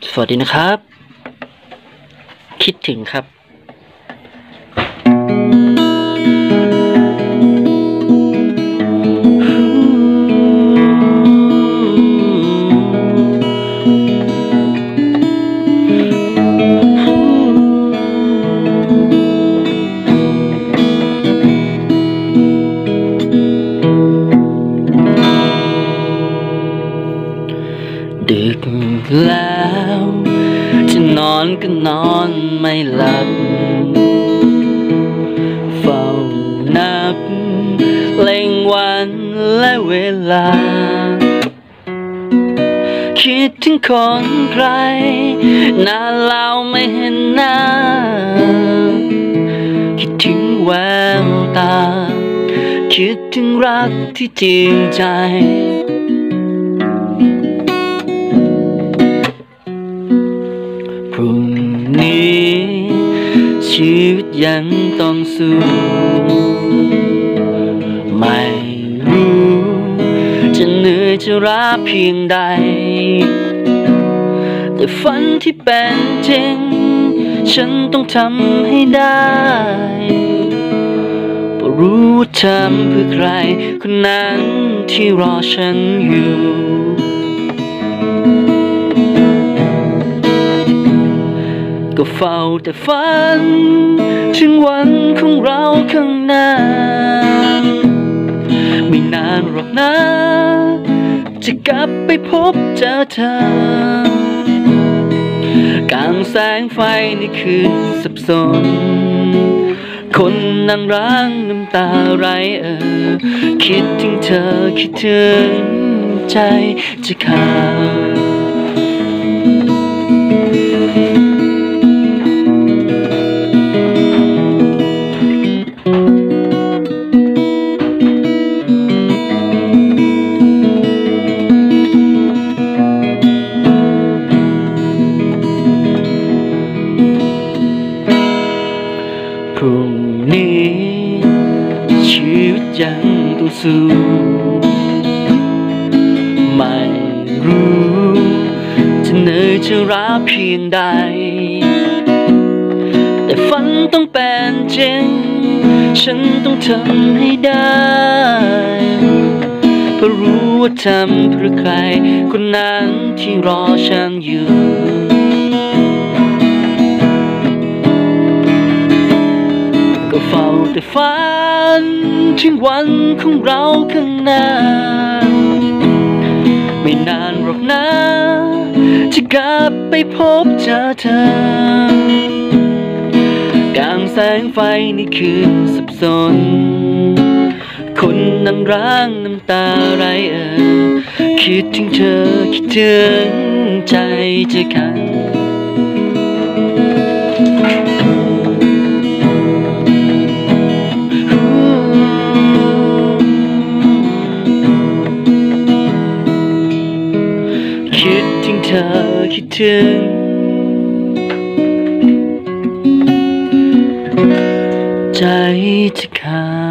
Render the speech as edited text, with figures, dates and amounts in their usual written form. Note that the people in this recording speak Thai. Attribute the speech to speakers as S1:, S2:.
S1: สวัสดีนะครับคิดถึงครับดึกแล้วจะนอนก็นอนไม่หลับเฝ้านับเล็งวันและเวลาคิดถึงคนใครนานแล้วไม่เห็นหน้าคิดถึงแววตาคิดถึงรักที่จริงใจพรุ่งนี้ชีวิตยังต้องสู้ไม่รู้จะเหนื่อยจะล้าเพียงใดแต่ฝันที่เป็นจริงฉันต้องทำให้ได้เพราะรู้ว่าทำเพื่อใครคนนั้นที่รอฉันอยู่ก็เฝ้าแต่ฝันถึงวันของเราข้างหน้าไม่นานหรอกนะจะกลับไปพบเจอเธอกลางแสงไฟในคืนสับสนคนนั่งร้างน้ำตาไหลคิดถึงเธอคิดถึงใจจะขาดพรุ่งนี้ชีวิตยังต้องสู้ไม่รู้จะเหนื่อยจะล้าเพียงใดแต่ฝันต้องเป็นจริงฉันต้องทำให้ได้เพราะรู้ว่าทำเพื่อใครคนนั้นที่รอฉันอยู่ก็เฝ้าแต่ฝันถึงวันของเราข้างหน้าไม่นานหรอกนะจะกลับไปพบเจอเธอกลางแสงไฟในคืนสับสนคนนั่งร้างน้ำตาไหลคิดถึงเธอคิดถึงใจจะขาดคิดถึงเธอคิดถึงใจจะขาด